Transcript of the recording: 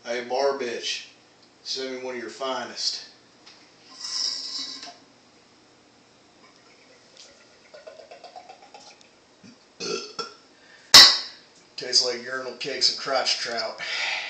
Hey, bar bitch, send me one of your finest. Tastes like urinal cakes and crotch trout.